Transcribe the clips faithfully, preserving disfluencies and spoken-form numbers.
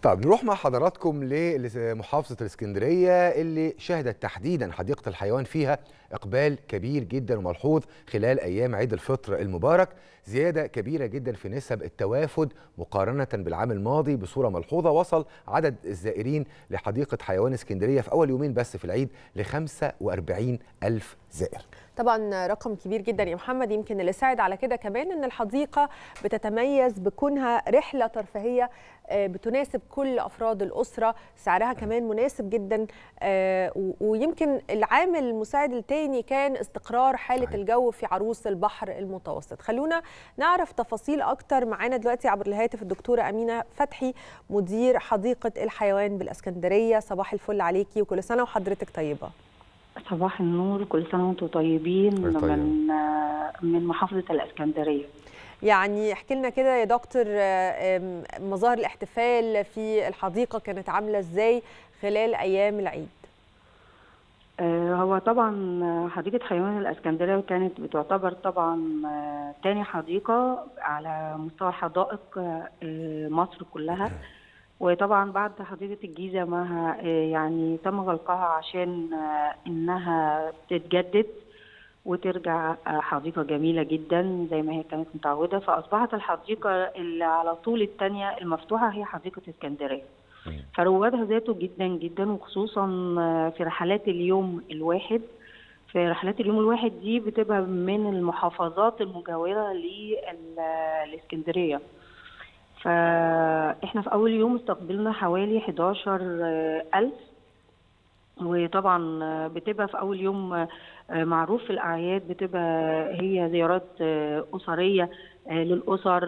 طب نروح مع حضراتكم لمحافظة الإسكندرية اللي شهدت تحديدا حديقة الحيوان فيها إقبال كبير جدا وملحوظ خلال أيام عيد الفطر المبارك، زيادة كبيرة جدا في نسب التوافد مقارنة بالعام الماضي بصورة ملحوظة. وصل عدد الزائرين لحديقة حيوان اسكندرية في أول يومين بس في العيد ل خمسة وأربعين ألف زائر. طبعا رقم كبير جدا يا محمد. يمكن اللي ساعد على كده كمان ان الحديقه بتتميز بكونها رحله ترفيهيه بتناسب كل افراد الاسره، سعرها كمان مناسب جدا، ويمكن العامل المساعد الثاني كان استقرار حاله صحيح. الجو في عروس البحر المتوسط. خلونا نعرف تفاصيل اكتر. معانا دلوقتي عبر الهاتف الدكتوره امينه فتحي مدير حديقه الحيوان بالاسكندريه. صباح الفل عليكي وكل سنه وحضرتك طيبه. صباح النور، كل سنه وانتم طيبين. طيب. من من محافظه الاسكندريه. يعني احكي لنا كده يا دكتور، مظاهر الاحتفال في الحديقه كانت عامله ازاي خلال ايام العيد؟ هو طبعا حديقه حيوان الاسكندريه كانت بتعتبر طبعا تاني حديقه على مستوى حدائق مصر كلها، وطبعا بعد حديقه الجيزه ما يعني تم غلقها عشان انها تتجدد وترجع حديقه جميله جدا زي ما هي كانت متعوده، فاصبحت الحديقه اللي على طول الثانيه المفتوحه هي حديقه اسكندريه. فروادها زادوا جدا جدا، وخصوصا في رحلات اليوم الواحد. في رحلات اليوم الواحد دي بتبقى من المحافظات المجاوره للاسكندريه. فاحنا في اول يوم استقبلنا حوالي حداشر ألف، وطبعا بتبقى في اول يوم معروف في الاعياد بتبقى هي زيارات اسريه للاسر.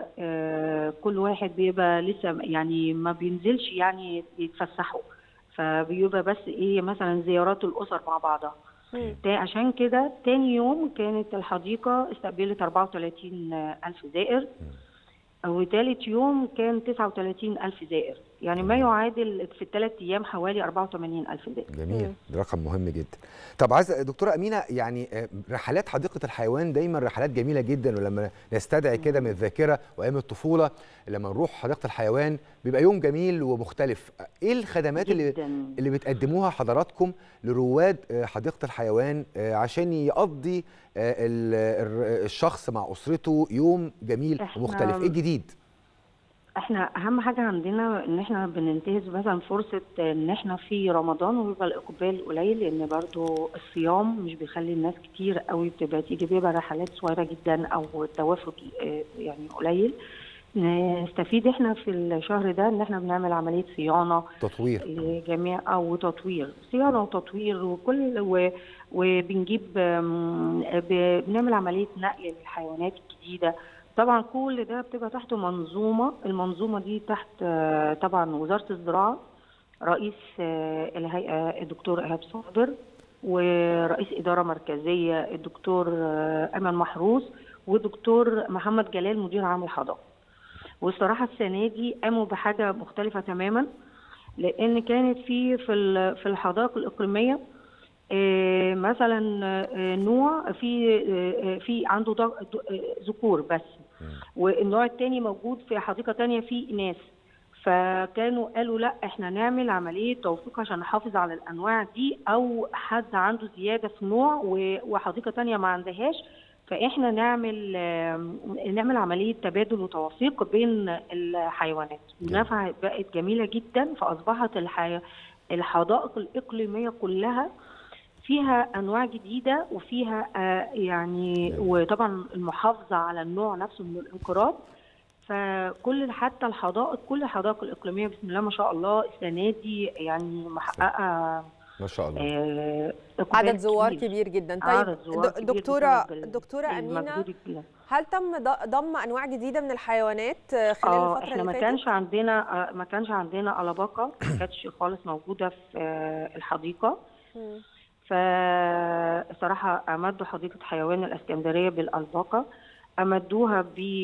كل واحد بيبقى لسه يعني ما بينزلش يعني يتفسحوا، فبيبقى بس ايه مثلا زيارات الاسر مع بعضها. عشان كده تاني يوم كانت الحديقه استقبلت أربعة وثلاثين ألف زائر، وثالث يوم كان تسعة وثلاثين ألف زائر، يعني ما يعادل في الثلاث ايام حوالي أربعة وثمانين ألف زائر. جميل، ده رقم مهم جدا. طب عايز دكتوره امينه، يعني رحلات حديقه الحيوان دايما رحلات جميله جدا، ولما نستدعي كده من الذاكره وايام الطفوله لما نروح حديقه الحيوان بيبقى يوم جميل ومختلف. ايه الخدمات اللي اللي بتقدموها حضراتكم لرواد حديقه الحيوان عشان يقضي الشخص مع اسرته يوم جميل ومختلف؟ ايه الجديد؟ احنا اهم حاجه عندنا ان احنا بننتهز مثلا فرصه ان احنا في رمضان وبيبقى الاقبال قليل، لان برضو الصيام مش بيخلي الناس كتير قوي بتبقى تيجي، بيبقى رحلات صغيره جدا او التوافد يعني قليل. نستفيد احنا في الشهر ده ان احنا بنعمل عمليه صيانه تطوير لجميع او تطوير صيانه وتطوير وكل و وبنجيب بنعمل عمليه نقل للحيوانات الجديده. طبعا كل ده بتبقى تحت منظومه، المنظومه دي تحت طبعا وزاره الزراعه، رئيس الهيئه الدكتور ايهاب صابر، ورئيس اداره مركزيه الدكتور امل محروس، ودكتور محمد جلال مدير عام الحدائق. والصراحه السنه دي قاموا بحاجه مختلفه تماما، لان كانت في في في الحدائق الاقليميه مثلا نوع في في عنده ذكور بس، والنوع الثاني موجود في حديقه ثانيه فيه اناث. فكانوا قالوا لا احنا نعمل عمليه توثيق عشان نحافظ على الانواع دي، او حد عنده زياده في نوع وحديقه ثانيه ما عندهاش، فاحنا نعمل نعمل عمليه تبادل وتوثيق بين الحيوانات. المنافعه بقت جميله جدا، فاصبحت الحي... الحدائق الاقليميه كلها فيها انواع جديده، وفيها آه يعني وطبعا المحافظه على النوع نفسه من الانقراض. فكل حتى الحدائق كل الحدائق الاقليميه بسم الله ما شاء الله السنه دي يعني محققه ما شاء الله آه عدد زوار كبير, كبير جدا. طيب دكتوره دكتوره امينه، هل تم ضم انواع جديده من الحيوانات خلال آه الفتره احنا اللي ما فاتت؟ كانش عندنا ما كانش عندنا البقه، ما كانتش خالص موجوده في الحديقه. فصراحة أمدوا حديقة حيوان الإسكندرية بالألبقة، أمدوها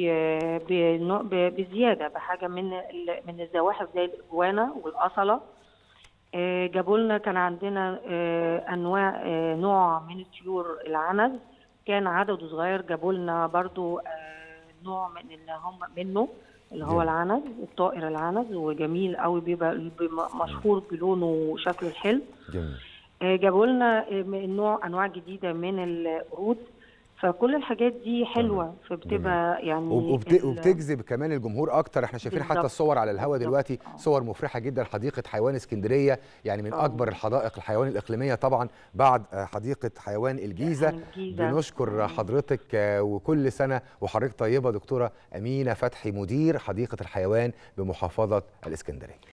بزيادة بحاجة من من الزواحف زي الإجوانا والأصلة. جابوا لنا كان عندنا أنواع نوع من الطيور العنز كان عدده صغير، جابوا لنا برضو نوع من اللي هم منه اللي هو العنز، الطائر العنز، وجميل قوي، بيبقى مشهور بلونه وشكله الحلو. جميل. جابوا لنا نوع انواع جديده من القرود، فكل الحاجات دي حلوه، فبتبقى يعني وبت... وبتجذب كمان الجمهور اكتر. احنا شايفين حتى الصور على الهواء دلوقتي صور مفرحه جدا. حديقه حيوان اسكندريه يعني من أوه. اكبر الحدائق الحيوان الاقليميه طبعا بعد حديقه حيوان الجيزه. الجيزة. بنشكر حضرتك وكل سنه وحضرتك طيبه دكتوره امينه فتحي، مدير حديقه الحيوان بمحافظه الاسكندريه.